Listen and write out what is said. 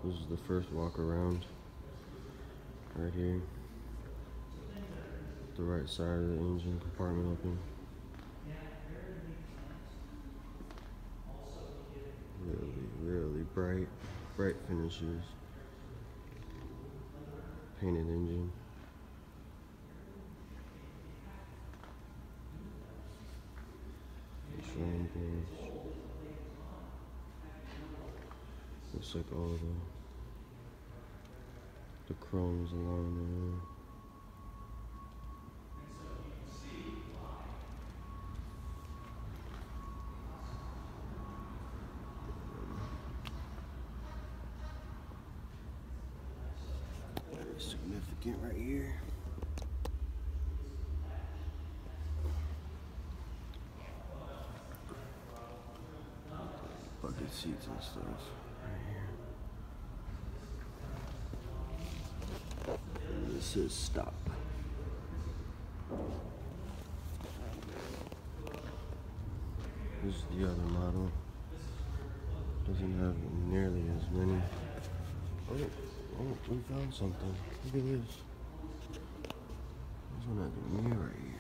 This is the first walk around right here. The right side of the engine compartment open. Really bright finishes. Painted engine. Showing boards. Looks like all the chromes along there. Very significant right here. Bucket seats and stuff right here. And this says stop. This is the other model. Doesn't have nearly as many. Oh, we found something. Look at this. This one has a mirror right here.